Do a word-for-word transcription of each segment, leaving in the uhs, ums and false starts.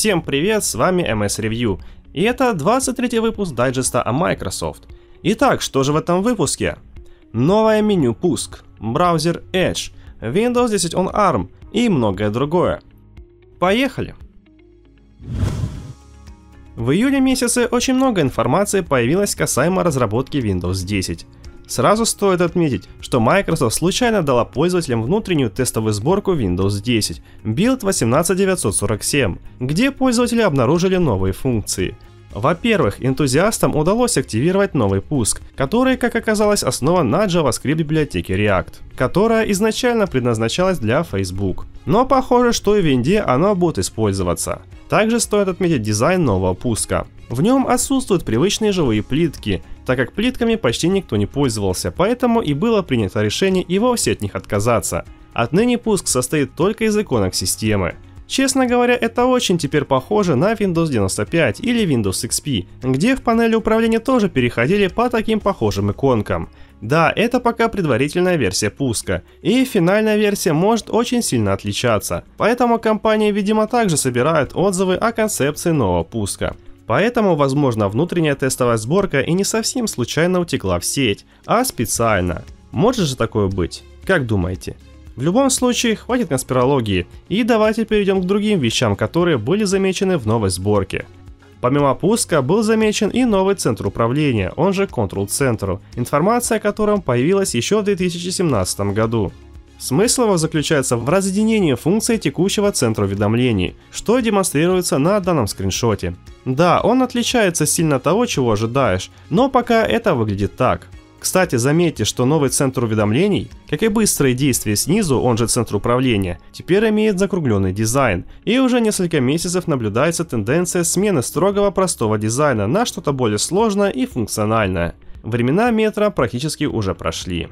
Всем привет, с вами эм эс Review, и это двадцать третий выпуск дайджеста о Microsoft. Итак, что же в этом выпуске? Новое меню пуск, браузер Edge, Windows десять on арм и многое другое. Поехали! В июле месяце очень много информации появилось касаемо разработки Windows десять. Сразу стоит отметить, что Microsoft случайно дала пользователям внутреннюю тестовую сборку Windows десять Build восемнадцать девятьсот сорок семь, где пользователи обнаружили новые функции. Во-первых, энтузиастам удалось активировать новый пуск, который, как оказалось, основан на JavaScript библиотеке React, которая изначально предназначалась для Facebook. Но похоже, что и в винде оно будет использоваться. Также стоит отметить дизайн нового пуска. В нем отсутствуют привычные живые плитки, так как плитками почти никто не пользовался, поэтому и было принято решение и вовсе от них отказаться. Отныне пуск состоит только из иконок системы. Честно говоря, это очень теперь похоже на Windows девяносто пять или Windows икс пи, где в панели управления тоже переходили по таким похожим иконкам. Да, это пока предварительная версия пуска, и финальная версия может очень сильно отличаться, поэтому компания, видимо, также собирает отзывы о концепции нового пуска. Поэтому, возможно, внутренняя тестовая сборка и не совсем случайно утекла в сеть, а специально. Может же такое быть? Как думаете? В любом случае, хватит конспирологии, и давайте перейдем к другим вещам, которые были замечены в новой сборке. Помимо пуска был замечен и новый центр управления, он же Control-центр, информация о котором появилась еще в две тысячи семнадцатом году. Смысл его заключается в разъединении функций текущего центра уведомлений, что демонстрируется на данном скриншоте. Да, он отличается сильно от того, чего ожидаешь, но пока это выглядит так. Кстати, заметьте, что новый центр уведомлений, как и быстрые действия снизу, он же центр управления, теперь имеет закругленный дизайн, и уже несколько месяцев наблюдается тенденция смены строгого простого дизайна на что-то более сложное и функциональное. Времена метро практически уже прошли.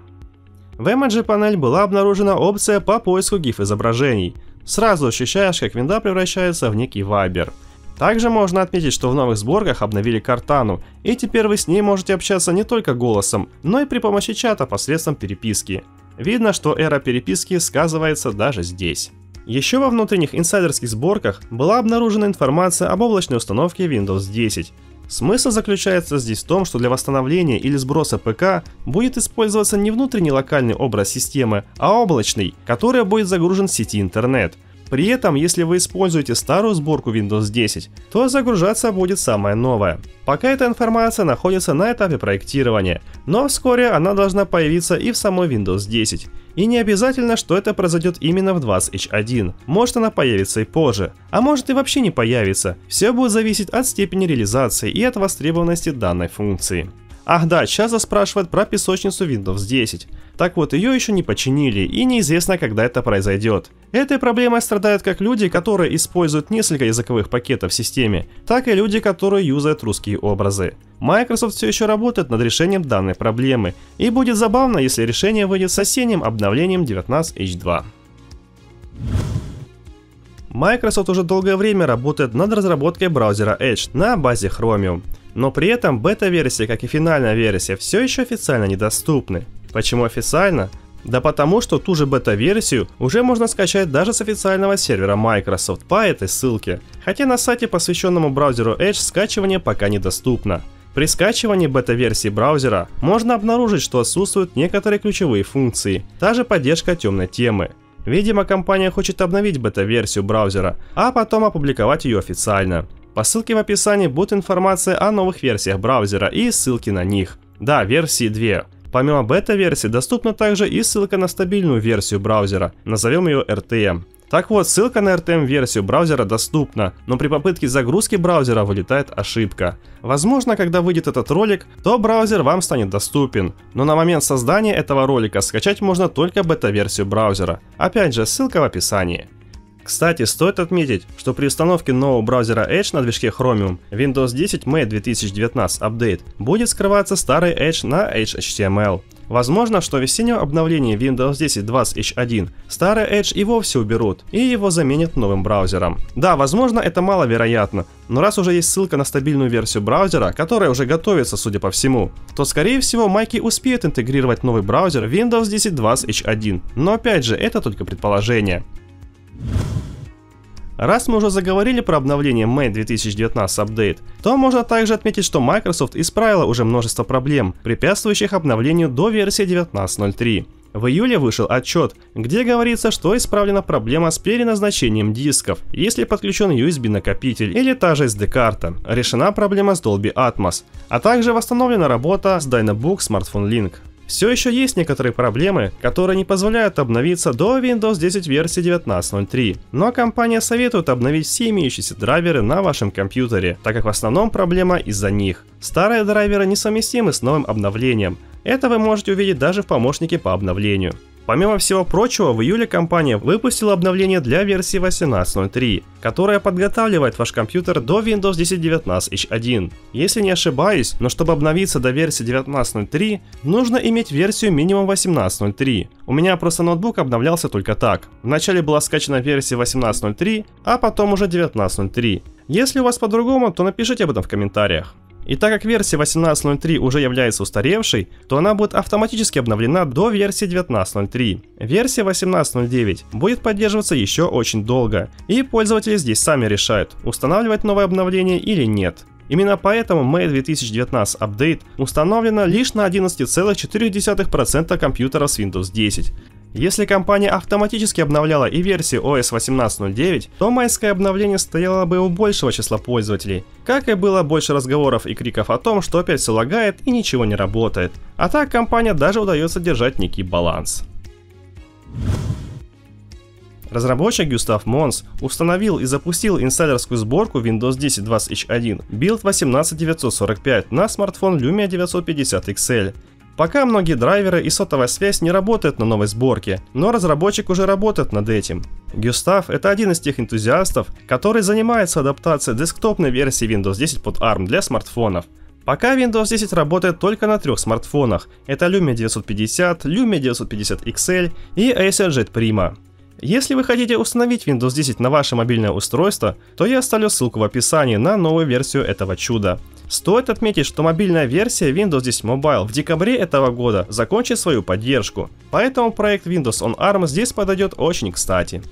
В Emoji панель была обнаружена опция по поиску гиф-изображений. Сразу ощущаешь, как винда превращается в некий вайбер. Также можно отметить, что в новых сборках обновили Cortana, и теперь вы с ней можете общаться не только голосом, но и при помощи чата посредством переписки. Видно, что эра переписки сказывается даже здесь. Еще во внутренних инсайдерских сборках была обнаружена информация об облачной установке Windows десять. Смысл заключается здесь в том, что для восстановления или сброса ПК будет использоваться не внутренний локальный образ системы, а облачный, который будет загружен в сети интернет. При этом, если вы используете старую сборку Windows десять, то загружаться будет самая новая. Пока эта информация находится на этапе проектирования, но вскоре она должна появиться и в самой Windows десять. И не обязательно, что это произойдет именно в двадцать эйч один, может она появится и позже, а может и вообще не появится, все будет зависеть от степени реализации и от востребованности данной функции. Ах да, часто спрашивают про песочницу Windows десять. Так вот, ее еще не починили и неизвестно, когда это произойдет. Этой проблемой страдают как люди, которые используют несколько языковых пакетов в системе, так и люди, которые юзают русские образы. Microsoft все еще работает над решением данной проблемы, и будет забавно, если решение выйдет с осенним обновлением девятнадцать эйч два. Microsoft уже долгое время работает над разработкой браузера Edge на базе Chromium, но при этом бета-версия, как и финальная версия, все еще официально недоступны. Почему официально? Да потому, что ту же бета-версию уже можно скачать даже с официального сервера Microsoft по этой ссылке, хотя на сайте, посвященному браузеру Edge, скачивание пока недоступно. При скачивании бета-версии браузера можно обнаружить, что отсутствуют некоторые ключевые функции, та же поддержка темной темы. Видимо, компания хочет обновить бета-версию браузера, а потом опубликовать ее официально. По ссылке в описании будет информация о новых версиях браузера и ссылки на них. Да, версии две. Помимо бета-версии доступна также и ссылка на стабильную версию браузера, назовем ее эр ти эм. Так вот, ссылка на эр ти эм-версию браузера доступна, но при попытке загрузки браузера вылетает ошибка. Возможно, когда выйдет этот ролик, то браузер вам станет доступен, но на момент создания этого ролика скачать можно только бета-версию браузера. Опять же, ссылка в описании. Кстати, стоит отметить, что при установке нового браузера Edge на движке Chromium Windows десять May две тысячи девятнадцать Update будет скрываться старый Edge на Edge эйч ти эм эл. Возможно, что в весеннем обновлении Windows десять двадцать эйч один старый Edge и вовсе уберут, и его заменят новым браузером. Да, возможно, это маловероятно, но раз уже есть ссылка на стабильную версию браузера, которая уже готовится, судя по всему, то скорее всего майки успеют интегрировать новый браузер Windows десять двадцать эйч один, но опять же, это только предположение. Раз мы уже заговорили про обновление May две тысячи девятнадцать Update, то можно также отметить, что Microsoft исправила уже множество проблем, препятствующих обновлению до версии девятнадцать ноль три. В июле вышел отчет, где говорится, что исправлена проблема с переназначением дисков, если подключен ю эс би-накопитель или та же эс ди-карта. Решена проблема с Dolby Atmos, а также восстановлена работа с Dynabook Smartphone Link. Все еще есть некоторые проблемы, которые не позволяют обновиться до Windows десять версии девятнадцать ноль три, но компания советует обновить все имеющиеся драйверы на вашем компьютере, так как в основном проблема из-за них. Старые драйверы несовместимы с новым обновлением. Это вы можете увидеть даже в помощнике по обновлению. Помимо всего прочего, в июле компания выпустила обновление для версии восемнадцать ноль три, которое подготавливает ваш компьютер до Windows десять девятнадцать эйч один. Если не ошибаюсь, но чтобы обновиться до версии девятнадцать ноль три, нужно иметь версию минимум восемнадцать ноль три. У меня просто ноутбук обновлялся только так. Вначале была скачана версия восемнадцать ноль три, а потом уже девятнадцать ноль три. Если у вас по-другому, то напишите об этом в комментариях. И так как версия восемнадцать ноль три уже является устаревшей, то она будет автоматически обновлена до версии девятнадцать ноль три. Версия восемнадцать ноль девять будет поддерживаться еще очень долго, и пользователи здесь сами решают, устанавливать новое обновление или нет. Именно поэтому May две тысячи девятнадцать Update установлена лишь на одиннадцать целых четыре десятых процента компьютеров с Windows десять. Если компания автоматически обновляла и версию о эс восемнадцать ноль девять, то майское обновление стояло бы у большего числа пользователей, как и было больше разговоров и криков о том, что опять все лагает и ничего не работает. А так компания даже удается держать некий баланс. Разработчик Гюстав Монс установил и запустил инсайдерскую сборку Windows десять двадцать эйч один Build восемнадцать девятьсот сорок пять на смартфон Lumia девятьсот пятьдесят икс эль. Пока многие драйверы и сотовая связь не работают на новой сборке, но разработчик уже работает над этим. Гюстав — это один из тех энтузиастов, который занимается адаптацией десктопной версии Windows десять под арм для смартфонов. Пока Windows десять работает только на трех смартфонах, это Lumia девятьсот пятьдесят, Lumia девятьсот пятьдесят икс эль и Acer Jet Prima. Если вы хотите установить Windows десять на ваше мобильное устройство, то я оставлю ссылку в описании на новую версию этого чуда. Стоит отметить, что мобильная версия Windows десять Mobile в декабре этого года закончит свою поддержку, поэтому проект Windows on арм здесь подойдет очень кстати.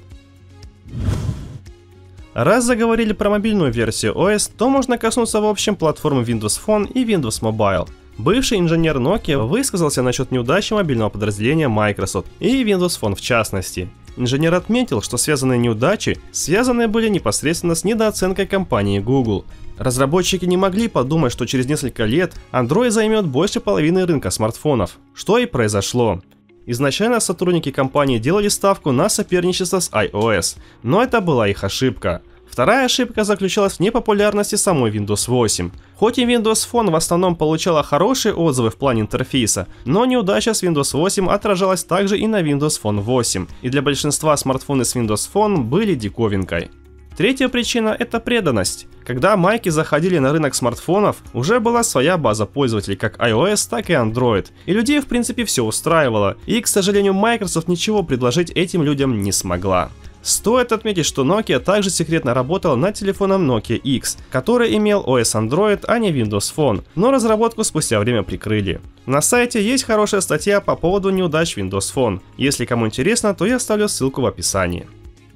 Раз заговорили про мобильную версию о эс, то можно коснуться в общем платформы Windows Phone и Windows Mobile. Бывший инженер Nokia высказался насчет неудачи мобильного подразделения Microsoft и Windows Phone в частности. Инженер отметил, что связанные неудачи связаны были непосредственно с недооценкой компании Google. Разработчики не могли подумать, что через несколько лет Android займет больше половины рынка смартфонов, что и произошло. Изначально сотрудники компании делали ставку на соперничество с iOS, но это была их ошибка. Вторая ошибка заключалась в непопулярности самой Windows восемь. Хоть и Windows Phone в основном получала хорошие отзывы в плане интерфейса, но неудача с Windows восемь отражалась также и на Windows Phone восемь, и для большинства смартфоны с Windows Phone были диковинкой. Третья причина – это преданность. Когда майки заходили на рынок смартфонов, уже была своя база пользователей как iOS, так и Android, и людей в принципе все устраивало, и, к сожалению, Microsoft ничего предложить этим людям не смогла. Стоит отметить, что Nokia также секретно работала над телефоном Nokia X, который имел о эс Android, а не Windows Phone, но разработку спустя время прикрыли. На сайте есть хорошая статья по поводу неудач Windows Phone. Если кому интересно, то я оставлю ссылку в описании.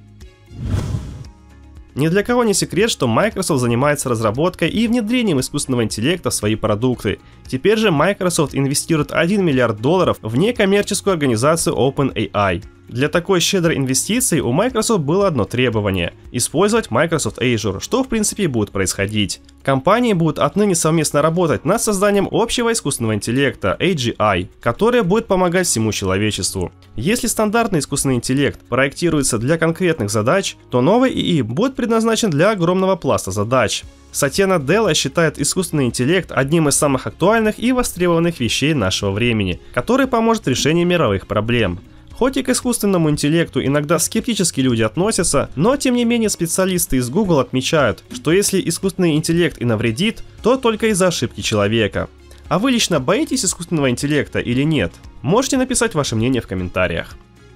Ни для кого не секрет, что Microsoft занимается разработкой и внедрением искусственного интеллекта в свои продукты. Теперь же Microsoft инвестирует один миллиард долларов в некоммерческую организацию OpenAI. Для такой щедрой инвестиции у Microsoft было одно требование – использовать Microsoft Azure, что в принципе и будет происходить. Компании будут отныне совместно работать над созданием общего искусственного интеллекта эй джи ай, который будет помогать всему человечеству. Если стандартный искусственный интеллект проектируется для конкретных задач, то новый ИИ будет предназначен для огромного пласта задач. Сатья Наделла считает искусственный интеллект одним из самых актуальных и востребованных вещей нашего времени, который поможет в решении мировых проблем. Хоть и к искусственному интеллекту иногда скептически люди относятся, но тем не менее специалисты из Google отмечают, что если искусственный интеллект и навредит, то только из-за ошибки человека. А вы лично боитесь искусственного интеллекта или нет? Можете написать ваше мнение в комментариях.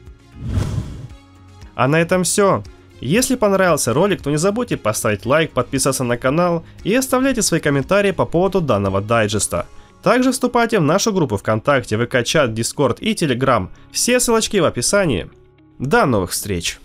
А на этом все. Если понравился ролик, то не забудьте поставить лайк, подписаться на канал и оставляйте свои комментарии по поводу данного дайджеста. Также вступайте в нашу группу ВКонтакте, ВК-чат, Дискорд и Телеграм. Все ссылочки в описании. До новых встреч!